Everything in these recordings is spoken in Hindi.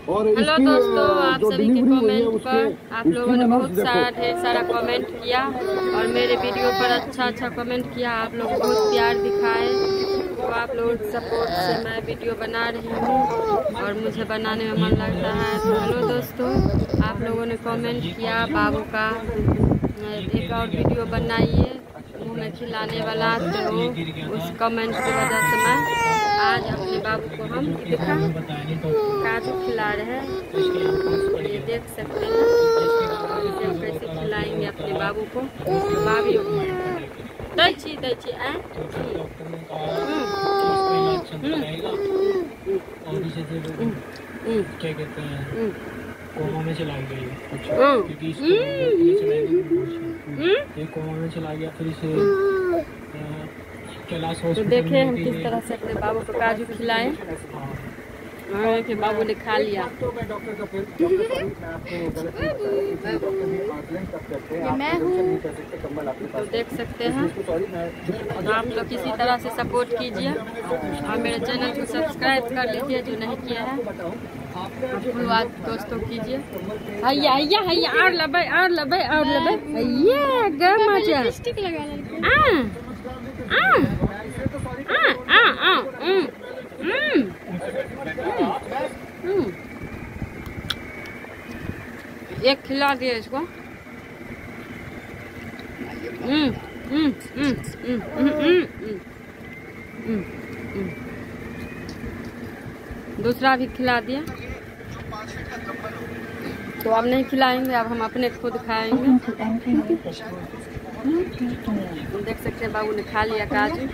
और हेलो दोस्तों, आप सभी के कमेंट पर आप लोगों ने बहुत सारा ढेर सारा कमेंट किया और मेरे वीडियो पर अच्छा कमेंट किया। आप लोग बहुत प्यार दिखाए, तो आप लोगों के सपोर्ट से मैं वीडियो बना रही हूँ और मुझे बनाने में मन लगता है। तो हेलो दोस्तों, आप लोगों ने कमेंट किया बाबू का एक और वीडियो बनाइए मुँह में खिलाने वाला, तो उस कमेंट की वजह से मैं आज अपने बाबू को हम दिखा काजू खिला रहे हैं। ये देख सकते हैं इसे हम कैसे खिलाएंगे अपने बाबू को। बाबी दैची क्या कहते हैं, कोमा में चला गया क्योंकि ये कोमा में चला गया। फिर इसे कैलाश तो हॉस्पिटल देखे हम किस तरह से अपने बाबू को काजू खिलाए और फिर बाबू ने खा लिया। तो देख सकते हैं, तो आप लोग किसी तरह से सपोर्ट कीजिए और मेरे चैनल को सब्सक्राइब कर लीजिए जो नहीं किया है। फुल बात दोस्तों कीजिए। हैया और लबे हैया गमा लिपस्टिक लगा एक खिला दिया इसको। दूसरा भी खिला दिया। तो अब नहीं खिलाएंगे, अब हम अपने खुद खाएंगे। देख सकते हैं बाबू ने खा लिया काजू।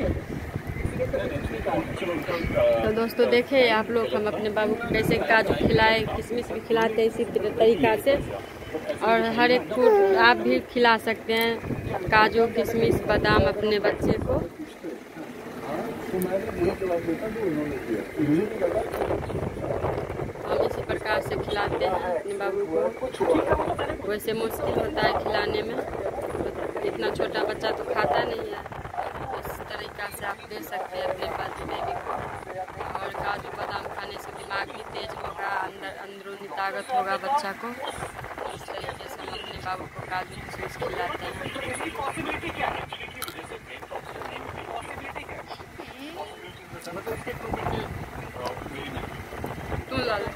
तो दोस्तों देखे आप लोग हम अपने बाबू को कैसे काजू खिलाए, किशमिश भी खिलाते हैं इसी तरीका से। और हर एक फूड आप भी खिला सकते हैं, काजू किशमिश बादाम अपने बच्चे को। हम इसी प्रकार से खिलाते हैं अपने बाबू को। वैसे मुश्किल होता है खिलाने में, तो इतना छोटा बच्चा तो खाता नहीं है। इस तरीका से आप दे सकते हैं अपने बेबी को। और काजू बादाम खाने से दिमाग भी तेज होगा, अंदरूनी ताकत होगा बच्चा को। इस तरीके से हम अपने बाबू को काजू किशमिश खिलाते हैं। तू ला ले।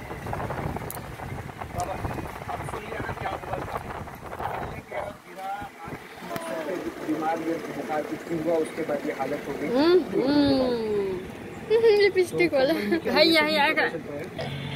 उसके बाद ये हालत हो गई। लिपस्टिक वाला हैया